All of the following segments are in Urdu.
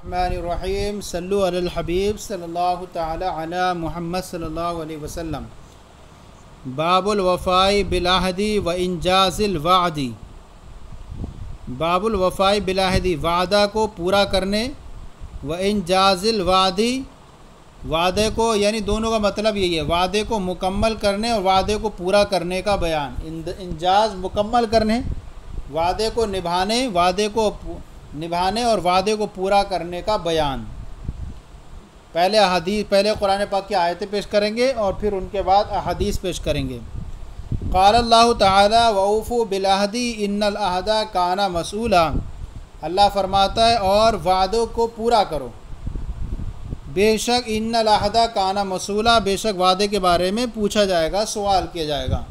الرحمن الرحیم صلو علی الحبیب صلی اللہ تعالی علی محمد صلی اللہ علیہ وسلم۔ باب الوفاء بالعہد و انجاز الوعد۔ باب الوفاء بالعہد، وعدہ کو پورا کرنے، و انجاز الوعد، وعدے کو، یعنی دونوں کا مطلب یہی ہے، وعدے کو مکمل کرنے اور وعدے کو پورا کرنے کا بیان۔ انجاز مکمل کرنے، وعدے کو نبھانے اور وعدے کو پورا کرنے کا بیان۔ پہلے قرآن پاک کی آیتیں پیش کریں گے اور پھر ان کے بعد احادیث پیش کریں گے۔ قال اللہ تعالی وَأَوْفُوا بِالْعَهْدِ إِنَّ الْعَهْدَ كَانَ مَسْئُولًا۔ اللہ فرماتا ہے اور وعدوں کو پورا کرو، بے شک ان العہد کان مسئولا، بے شک وعدے کے بارے میں پوچھا جائے گا، سوال کیا جائے گا۔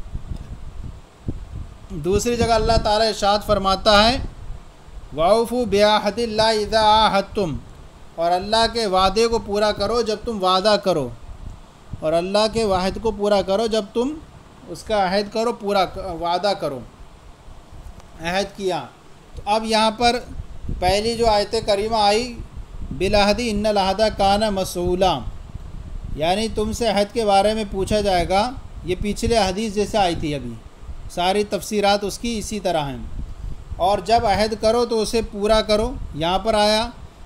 دوسری جگہ اللہ تعالی ارشاد فرماتا ہے وَأَوْفُوا بِعَهْدِ اللَّهِ إِذَا عَاهَدتُّمْ، اور اللہ کے وعدے کو پورا کرو جب تم وعدہ کرو، اور اللہ کے عہد کو پورا کرو جب تم اس کا عہد کرو، پورا وعدہ کرو، عہد کیا۔ تو اب یہاں پر پہلی جو آیت کریمہ آئی بالعہد ان العہد کان مسئولا، یعنی تم سے عہد کے بارے میں پوچھا جائے گا، یہ پچھلے حدیث جیسے آئی تھی، ابھی ساری تفسیرات اس کی اسی طرح ہیں۔ اور جب عہد کرو تو اسے پورا کرو۔ یہاں پر آیا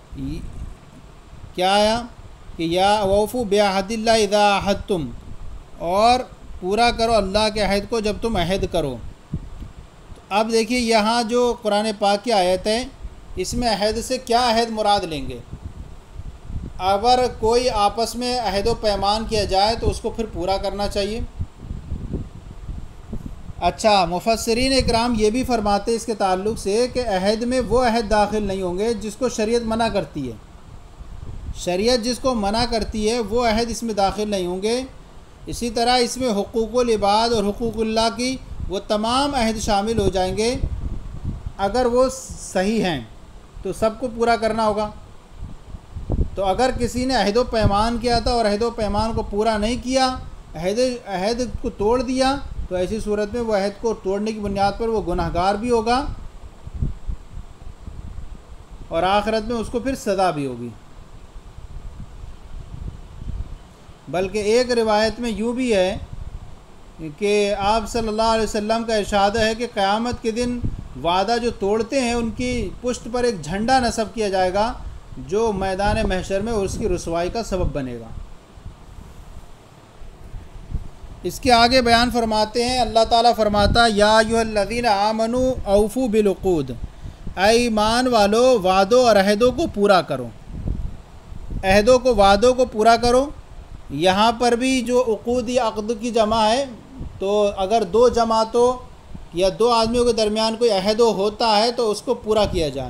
کیا آیا کہ یا وَأَوْفُوا بِعَهْدِ اللَّهِ إِذَا عَاهَدتُّمْ، اور پورا کرو اللہ کے عہد کو جب تم عہد کرو۔ اب دیکھیے یہاں جو قرآن پاک کی آیت ہے، اس میں عہد سے کیا عہد مراد لیں گے؟ اگر کوئی آپس میں عہد و پیمان کیا جائے تو اس کو پھر پورا کرنا چاہیے۔ اچھا، مفسرین اکرام یہ بھی فرماتے اس کے تعلق سے کہ عہد میں وہ عہد داخل نہیں ہوں گے جس کو شریعت منع کرتی ہے، شریعت جس کو منع کرتی ہے وہ عہد اس میں داخل نہیں ہوں گے۔ اسی طرح اس میں حقوق العباد اور حقوق اللہ کی وہ تمام عہد شامل ہو جائیں گے۔ اگر وہ صحیح ہیں تو سب کو پورا کرنا ہوگا۔ تو اگر کسی نے عہد و پیمان کیا تھا اور عہد و پیمان کو پورا نہیں کیا، عہد کو توڑ دیا، تو ایسی صورت میں وہ عہد کو توڑنے کی بنیاد پر وہ گناہ گار بھی ہوگا اور آخرت میں اس کو پھر سزا بھی ہوگی۔ بلکہ ایک روایت میں یوں بھی ہے کہ آپ صلی اللہ علیہ وسلم کا ارشاد ہے کہ قیامت کے دن وعدہ جو توڑتے ہیں ان کی پشت پر ایک جھنڈا نصب کیا جائے گا جو میدان محشر میں اس کی رسوائی کا سبب بنے گا۔ اس کے آگے بیان فرماتے ہیں، اللہ تعالیٰ فرماتا یا ایھا الذین آمنوا اوفوا بالعقود، اے ایمان والو وعدوں اور عہدوں کو پورا کرو، وعدوں کو پورا کرو۔ یہاں پر بھی جو عقود یا عقد کی جمع ہے، تو اگر دو جماعتوں یا دو آدمیوں کے درمیان کوئی عہد ہوتا ہے تو اس کو پورا کیا جائے۔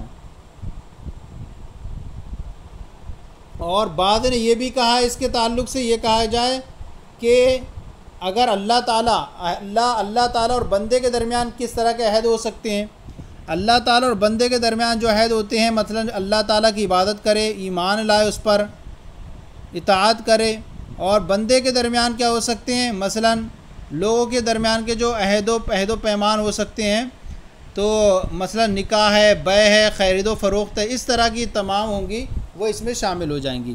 اور بعد نے یہ بھی کہا، اس کے تعلق سے یہ کہا جائے کہ اگر اللہ تعالیٰ اور بندے کے درمیان کس طرح کے عہد ہو سکتے ہیں، اللہ تعالیٰ اور بندے کے درمیان جو عہد ہوتے ہیں، مثلا اللہ تعالیٰ کی عبادت کرے، ایمان لائے، اس پر اطاعت کرے، اور بندے کے درمیان کیا ہو سکتے ہیں، مثلا لوگوں کے درمیان کے جو عہد و پیمان ہو سکتے ہیں، تو مثلا نکاح ہے، بیع ہے، خرید و فروخت ہے، اس طرح کی تمام ہوں گی، وہ اس میں شامل ہو جائیں گی۔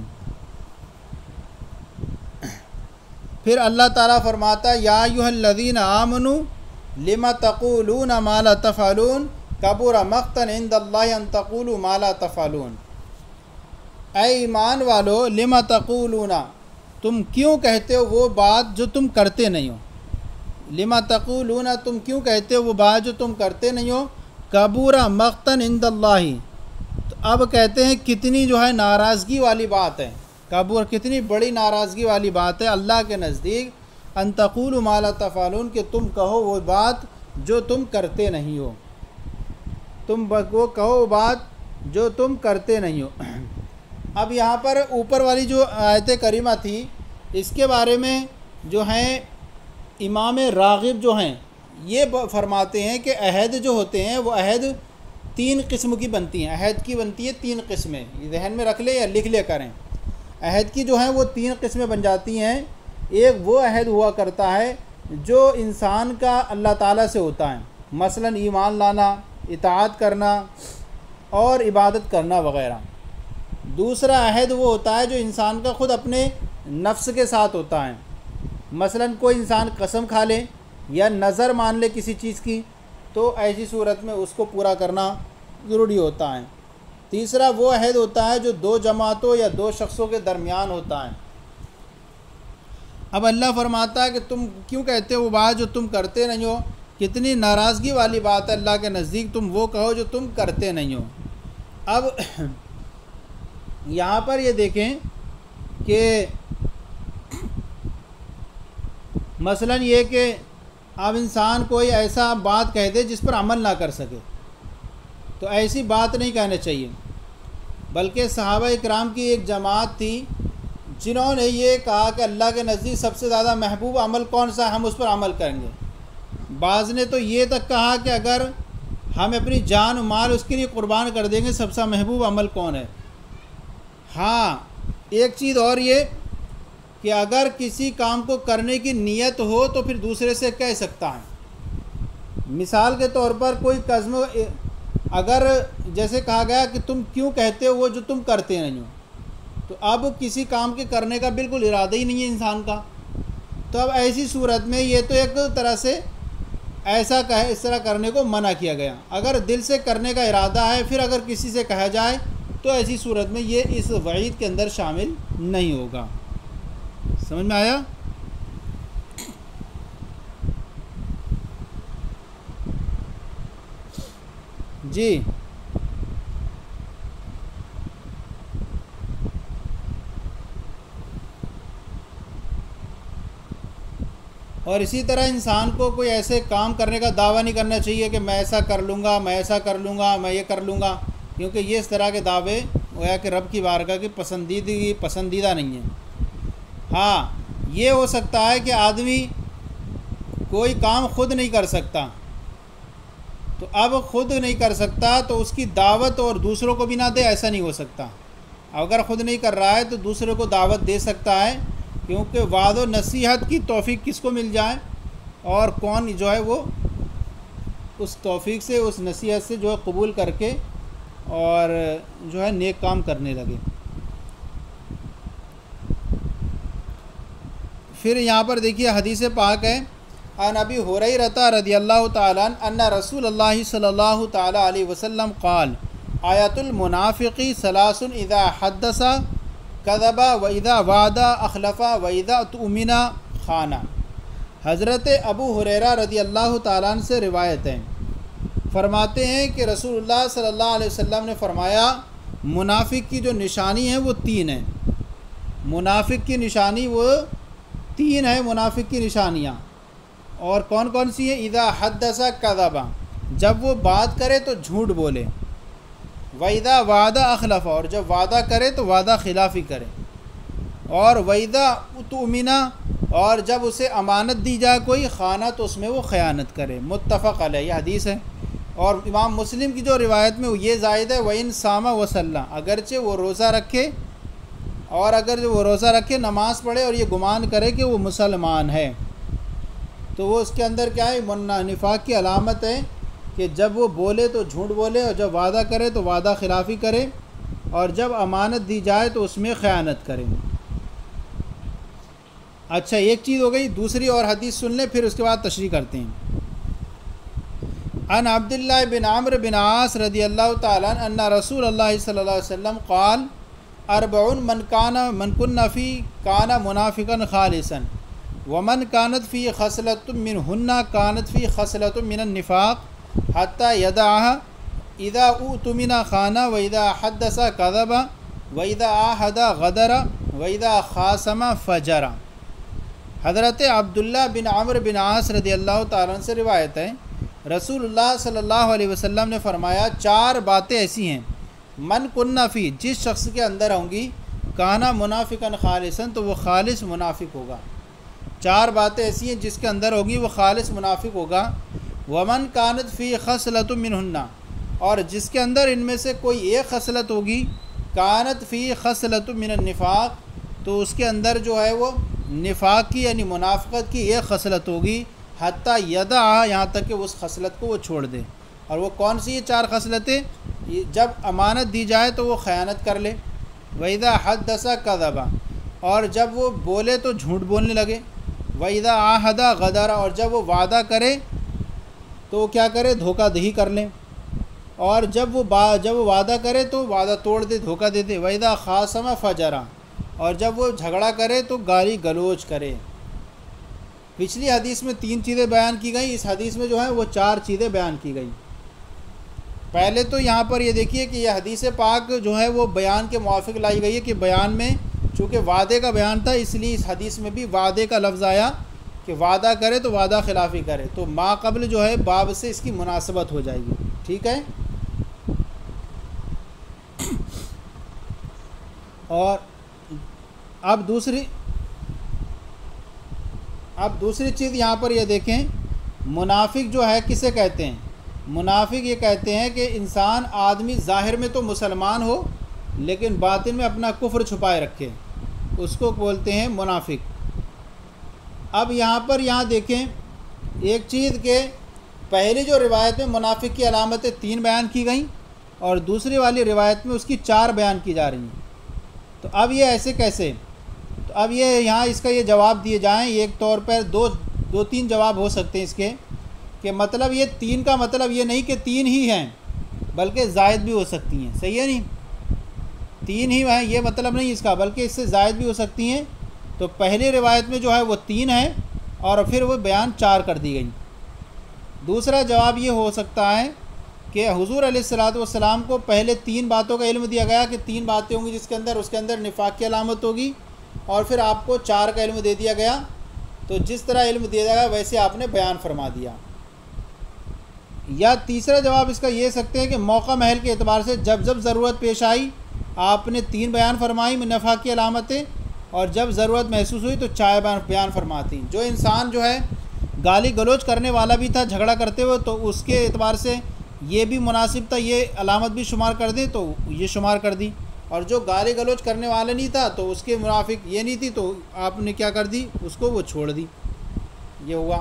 پھر اللہ تعالیٰ فرماتا یا ایھا الذین آمنوا لم تقولون ما لا تفعلون کبر مقتا عند اللہ ان تقولوا ما لا تفعلون، اے ایمان والو لم تقولون، تم کیوں کہتے ہو وہ بات جو تم کرتے نہیں ہو، لم تقولون، تم کیوں کہتے ہو وہ بات جو تم کرتے نہیں ہو، کبر مقتا عند اللہ، تو اب کہتے ہیں کتنی جو ہے ناراضگی والی بات ہے، کبر کتنی بڑی ناراضگی والی بات ہے اللہ کے نزدیک، ان تقولوا ما لا تفعلون، کہ تم کہو وہ بات جو تم کرتے نہیں ہو، تم وہ کہو وہ بات جو تم کرتے نہیں ہو۔ اب یہاں پر اوپر والی جو آیت کریمہ تھی، اس کے بارے میں جو ہیں امام راغب جو ہیں یہ فرماتے ہیں کہ عہد جو ہوتے ہیں وہ عہد تین قسم کی بنتی ہیں، عہد کی بنتی ہے تین قسمیں، یہ ذہن میں رکھ لے یا لکھ لے کریں۔ عہد کی جو ہیں وہ تین قسمیں بن جاتی ہیں۔ ایک وہ عہد ہوا کرتا ہے جو انسان کا اللہ تعالیٰ سے ہوتا ہے، مثلا ایمان لانا، اطاعت کرنا اور عبادت کرنا وغیرہ۔ دوسرا عہد وہ ہوتا ہے جو انسان کا خود اپنے نفس کے ساتھ ہوتا ہے، مثلا کوئی انسان قسم کھا لے یا نظر مان لے کسی چیز کی، تو ایسی صورت میں اس کو پورا کرنا ضروری ہوتا ہے۔ تیسرا وہ عہد ہوتا ہے جو دو جماعتوں یا دو شخصوں کے درمیان ہوتا ہے۔ اب اللہ فرماتا ہے کہ تم کیوں کہتے ہو وہ بات جو تم کرتے نہیں ہو؟ کتنی ناراضگی والی بات ہے اللہ کے نزدیک، تم وہ کہو جو تم کرتے نہیں ہو۔ اب یہاں پر یہ دیکھیں کہ مثلا یہ کہ اب انسان کوئی ایسا بات کہہ دے جس پر عمل نہ کر سکے، تو ایسی بات نہیں کہنا چاہیے، بلکہ صحابہ اکرام کی ایک جماعت تھی جنہوں نے یہ کہا کہ اللہ کے نزدیک سب سے زیادہ محبوب عمل کون سا ہے، ہم اس پر عمل کریں گے۔ بعض نے تو یہ تک کہا کہ اگر ہم اپنی جان و مال اس کے لیے قربان کر دیں گے سب سے محبوب عمل کون ہے۔ ہاں ایک چیز اور یہ کہ اگر کسی کام کو کرنے کی نیت ہو تو پھر دوسرے سے کہہ سکتا ہے۔ مثال کے طور پر کوئی قسم اگر جیسے کہا گیا کہ تم کیوں کہتے ہو وہ جو تم کرتے نہیں ہو، تو اب کسی کام کے کرنے کا بالکل ارادہ ہی نہیں ہے انسان کا، تو اب ایسی صورت میں یہ تو ایک طرح سے ایسا کہے اس طرح کرنے کو منع کیا گیا۔ اگر دل سے کرنے کا ارادہ ہے پھر اگر کسی سے کہا جائے تو ایسی صورت میں یہ اس وعید کے اندر شامل نہیں ہوگا۔ سمجھ میں آیا؟ جی اور اسی طرح انسان کو کوئی ایسے کام کرنے کا دعویٰ نہیں کرنا چاہیے کہ میں ایسا کر لوں گا، میں ایسا کر لوں گا، میں یہ کر لوں گا، کیونکہ یہ اس طرح کے دعوے گویا کہ رب کی بارگاہ کی پسندیدہ نہیں ہیں۔ ہاں یہ ہو سکتا ہے کہ آدمی کوئی کام خود نہیں کر سکتا، تو اب خود نہیں کر سکتا تو اس کی دعوت اور دوسروں کو بھی نہ دے، ایسا نہیں ہو سکتا۔ اگر خود نہیں کر رہا ہے تو دوسروں کو دعوت دے سکتا ہے، کیونکہ وعد و نصیحت کی توفیق کس کو مل جائے اور کون جو ہے وہ اس توفیق سے اس نصیحت سے جو ہے قبول کر کے اور جو ہے نیک کام کرنے لگے۔ پھر یہاں پر دیکھیے حدیث پاک ہے، عن ابی ہریرہ رضی اللہ تعالیٰ عنہ ان رسول اللہ صلی اللہ تعالیٰ علیہ وسلم قال آیت المنافقی ثلاث اذا حدث کذب و اذا وعد اخلف و اذا اؤتمن خان۔ حضرت ابو ہریرہ رضی اللہ تعالیٰ عنہ سے روایت ہے، فرماتے ہیں کہ رسول اللہ صلی اللہ علیہ وسلم نے فرمایا منافق کی جو نشانی ہے وہ تین ہیں۔ منافق کی نشانی وہ تین ہے، منافق کی نشانیاں، اور کون کون سی ہیں؟ اذا حدث کذب، جب وہ بات کرے تو جھوٹ بولے، وَإِذَا وَعَدَ أَخْلَفَ، اور جب وعدہ کرے تو وعدہ خلافی کرے، اور وَإِذَا اؤتُمِنَ، اور جب اسے امانت دی جائے کوئی خانہ تو اس میں وہ خیانت کرے۔ متفق علیہ یہ حدیث ہے، اور امام مسلم کی جو روایت میں وہ یہ زائد ہے وَإِن صَامَ وَصَلَّى، اگرچہ وہ روزہ رکھے اور اگر وہ روزہ رکھے نماز پڑھے اور یہ گمان کرے کہ وہ مسلمان ہے، تو وہ اس کے اندر کیا ہے؟ نفاق کی علامت ہے کہ جب وہ بولے تو جھوٹ بولے، اور جب وعدہ کرے تو وعدہ خلافی کرے، اور جب امانت دی جائے تو اس میں خیانت کرے۔ اچھا ایک چیز ہو گئی، دوسری اور حدیث سن لیں پھر اس کے بعد تشریح کرتے ہیں۔ عن عبداللہ بن عمرو بن عاص رضی اللہ تعالیٰ عنہ ان رسول اللہ صلی اللہ علیہ وسلم قال اربع من کن فی کان منافقا خالصا ومن كانت فی خصلۃ منہن كانت فی خصلۃ من النفاق حتی یدعها اذا اؤتمن خان واذا حدث کذب واذا عاہد غدر واذا خاصم فجر۔ حضرت عبداللہ بن عمرو بن عاص رضی اللہ تعالیٰ عنہ سے روایت ہے، رسول اللہ صلی اللہ علیہ وسلم نے فرمایا چار باتیں ایسی ہیں من کننا فی، جس شخص کے اندر ہوں گی کانا منافقا خالصا، تو وہ خالص منافق ہوگا۔ چار باتیں ایسی ہیں جس کے اندر ہوگی وہ خالص منافق ہوگا۔ ومن کانت فی خصلۃ منہن، اور جس کے اندر ان میں سے کوئی ایک خصلت ہوگی کانت فی خصلۃ من النفاق، تو اس کے اندر جو ہے وہ نفاق کی یعنی منافقت کی ایک خصلت ہوگی، حتیٰ یدعا، یہاں تک کہ اس خصلت کو وہ چھوڑ دے۔ اور وہ کون سی یہ چار خصلتیں؟ جب امانت دی جائے تو وہ خیانت کر لے، وَإِذَا حَدَّثَ كَذَبَ، اور جب وہ بولے تو جھوٹ بولنے لگے، وَإِذَا عَاهَدَ غَدَرَ، اور جب وہ وعدہ کرے تو وہ کیا کرے، دھوکہ دہی کر لیں، اور جب وہ وعدہ کرے تو وعدہ توڑ دے، دھوکہ دے دے، وَإِذَا خَاصَمَ فَجَرَ، اور جب وہ جھگڑا کرے تو گالی گلوچ کرے۔ پچھلی حدیث میں 3 چیزیں بیان کی گئیں، اس حدیث میں جو ہے وہ 4 چیزیں بیان کی گئیں۔ پہلے تو یہاں پر یہ دیکھیے کہ یہ حدیث پاک جو ہے وہ بیان کے موافق لائی گئی ہے، کہ بیان میں چونکہ وعدے کا بیان تھا اس لیے اس حدیث میں بھی وعدے کا لفظ آیا کہ وعدہ کرے تو وعدہ خلافی کرے، تو ما قبل جو ہے باب سے اس کی مناسبت ہو جائے گی، ٹھیک ہے۔ اور اب دوسری چیز یہاں پر یہ دیکھیں، منافق جو ہے کسے کہتے ہیں؟ منافق یہ کہتے ہیں کہ انسان آدمی ظاہر میں تو مسلمان ہو لیکن باطن میں اپنا کفر چھپائے رکھے، اس کو بولتے ہیں منافق۔ اب یہاں دیکھیں ایک چیز کہ پہلی جو روایت میں منافق کی علامتیں 3 بیان کی گئیں اور دوسری والی روایت میں اس کی 4 بیان کی جا رہی ہیں، تو اب یہ ایسے کیسے؟ تو اب یہ یہاں اس کا یہ جواب دیے جائیں، ایک طور پر دو تین جواب ہو سکتے ہیں اس کے، کہ مطلب یہ 3 کا مطلب یہ نہیں کہ 3 ہی ہیں بلکہ زائد بھی ہو سکتی ہیں، صحیح ہے نہیں؟ 3 ہی ہیں یہ مطلب نہیں اس کا، بلکہ اس سے زائد بھی ہو سکتی ہیں۔ تو پہلی روایت میں جو ہے وہ 3 ہیں اور پھر وہ بیان 4 کر دی گئی۔ دوسرا جواب یہ ہو سکتا ہے کہ حضور علیہ الصلوۃ والسلام کو پہلے 3 باتوں کا علم دیا گیا کہ 3 باتیں ہوں گی اس کے اندر نفاق کی علامت ہوگی، اور پھر آپ کو 4 کا علم دے دیا گیا، تو جس طرح علم دیا گیا ویسے آپ نے بیان فرما دیا۔ یا تیسرا جواب اس کا یہ سکتے ہیں کہ موقع محل کے اعتبار سے جب ضرورت پیش آئی آپ نے 3 بیان فرمائی نفاق کی علامتیں، اور جب ضرورت محسوس ہوئی تو 4 بیان فرماتی۔ جو انسان جو ہے گالی گلوچ کرنے والا بھی تھا جھگڑا کرتے ہوئے، تو اس کے اعتبار سے یہ بھی مناسب تھا یہ علامت بھی شمار کر دیں تو یہ شمار کر دی، اور جو گالی گلوچ کرنے والا نہیں تھا تو اس کے منافق یہ نہیں تھی تو آپ نے کیا کر دی، اس کو وہ چھوڑ دی۔ یہ ہوا،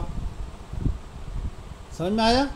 سمجھ میں آیا؟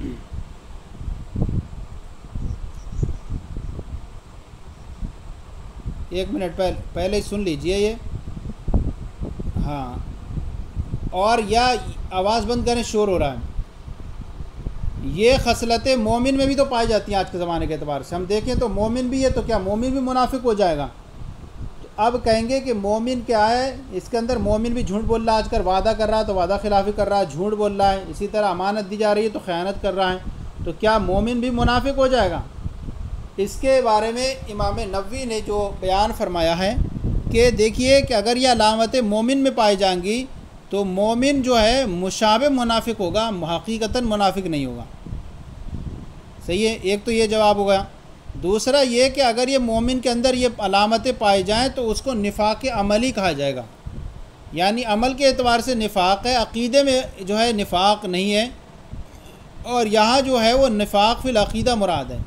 ایک منٹ پہلے سن لیجئے یہ، ہاں، اور یا آواز بند کریں شور ہو رہا ہے۔ یہ خصلتیں مومن میں بھی تو پائی جاتی ہیں آج کے زمانے کے اعتبار سے، ہم دیکھیں تو مومن بھی ہے تو کیا مومن بھی منافق ہو جائے گا؟ تو اب کہیں گے کہ مومن کیا ہے، اس کے اندر مومن بھی جھوٹ بول رہا ہے، آج کل وعدہ کر رہا ہے تو وعدہ خلافی کر رہا ہے، جھوٹ بول رہا ہے، اسی طرح امانت دی جا رہی ہے تو خیانت کر رہا ہے، تو کیا مومن بھی منافق ہو جائے گا؟ اس کے بارے میں امام نووی نے جو بیان فرمایا ہے کہ دیکھیے کہ اگر یہ علامتیں مومن میں پائی جائیں گی تو مومن جو ہے مشابہ منافق ہوگا، حقیقتاً منافق نہیں ہوگا، صحیح ہے؟ ایک تو یہ جواب ہوگا۔ دوسرا یہ کہ اگر یہ مومن کے اندر یہ علامتیں پائی جائیں تو اس کو نفاق عملی کہا جائے گا، یعنی عمل کے اعتبار سے نفاق ہے، عقیدے میں جو ہے نفاق نہیں ہے، اور یہاں جو ہے وہ نفاق فی العقیدہ مراد ہے۔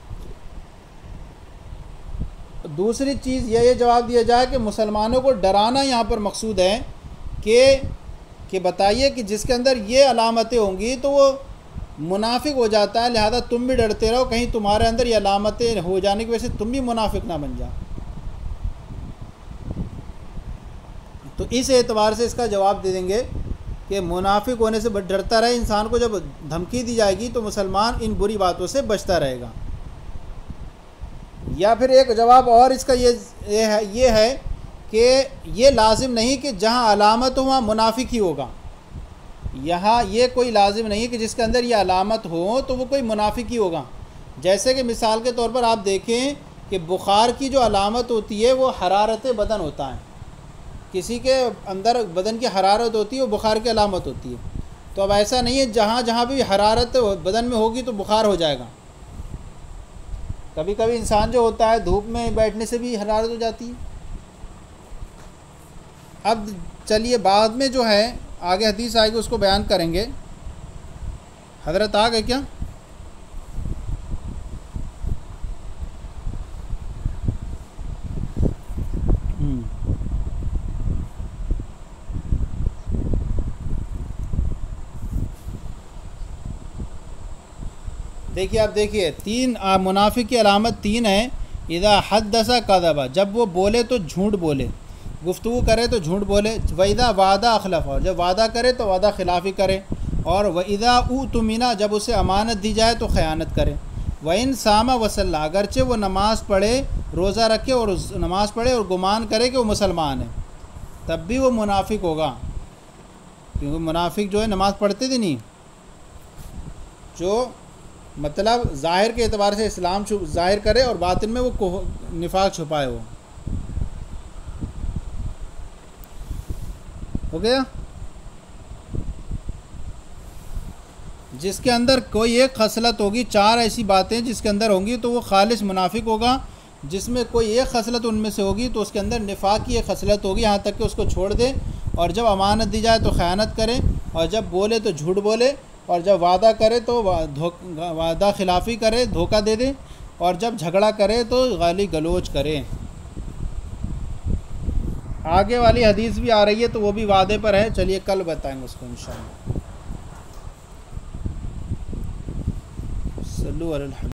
دوسری چیز یہ جواب دیا جائے کہ مسلمانوں کو ڈرانا یہاں پر مقصود ہے کہ بتائیے کہ جس کے اندر یہ علامتیں ہوں گی تو وہ منافق ہو جاتا ہے، لہذا تم بھی ڈرتے رہو کہیں تمہارے اندر یہ علامتیں ہو جانے کی وجہ سے تم بھی منافق نہ بن جاؤ۔ تو اس اعتبار سے اس کا جواب دے دیں گے کہ منافق ہونے سے ڈرتا رہے انسان کو، جب دھمکی دی جائے گی تو مسلمان ان بری باتوں سے بچتا رہے گا۔ یا پھر ایک جواب اور اس کا یہ ہے کہ یہ لازم نہیں کہ جہاں علامت ہو وہاں منافق ہی ہوگا، یہاں یہ کوئی لازم نہیں کہ جس کے اندر یہ علامت ہو تو وہ کوئی منافق ہی ہوگا۔ جیسے کہ مثال کے طور پر آپ دیکھیں کہ بخار کی جو علامت ہوتی ہے وہ حرارت بدن ہوتا ہے، کسی کے اندر بدن کی حرارت ہوتی ہے وہ بخار کی علامت ہوتی ہے، تو اب ایسا نہیں ہے جہاں بھی حرارت بدن میں ہوگی تو بخار ہو جائے گا۔ کبھی کبھی انسان جو ہوتا ہے دھوپ میں بیٹھنے سے بھی حرارت ہو جاتی ہے۔ اب چلیے بعد میں جو ہے آگے حدیث آئے گی اس کو بیان کریں گے۔ حضرت آ گئے کیا؟ دیکھیے اب دیکھیے 3 منافق کی علامت 3 ہیں اذا حدث کذب، جب وہ بولے تو جھوٹ بولے، گفتگو کرے تو جھوٹ بولے، وَإِذَا وعدہ اخلف، اور جب وعدہ کرے تو وعدہ خلافی کرے، اور وَإِذَا اؤتمن، جب اسے امانت دی جائے تو خیانت کرے، وَإِن صَامَ وَصَلَّى، اگرچہ وہ نماز پڑھے، روزہ رکھے اور نماز پڑھے اور گمان کرے کہ وہ مسلمان ہے، تب بھی وہ منافق ہوگا، کیونکہ منافق جو ہے نماز پڑھتے تھے نہیں، جو مطلب ظاہر کے اعتبار سے اسلام ظاہر کرے اور باطن میں وہ نفاق چھپائے ہو گیا. جس کے اندر کوئی ایک خصلت ہوگی، 4 ایسی باتیں جس کے اندر ہوں گی تو وہ خالص منافق ہوگا. جس میں کوئی ایک خصلت ان میں سے ہوگی تو اس کے اندر نفاق کی ایک خصلت ہوگی، یہاں تک کہ اس کو چھوڑ دے، اور جب امانت دی جائے تو خیانت کرے، اور جب بولے تو جھوٹ بولے، اور جب وعدہ کرے تو وعدہ خلافی کرے، دھوکہ دے دے، اور جب جھگڑا کرے تو گالی گلوچ کرے. آگے والی حدیث بھی آ رہی ہے تو وہ بھی وعدے پر ہے، چلیے کل بتائیں گے اس کو انشاءاللہ. صلو علی الحبیب.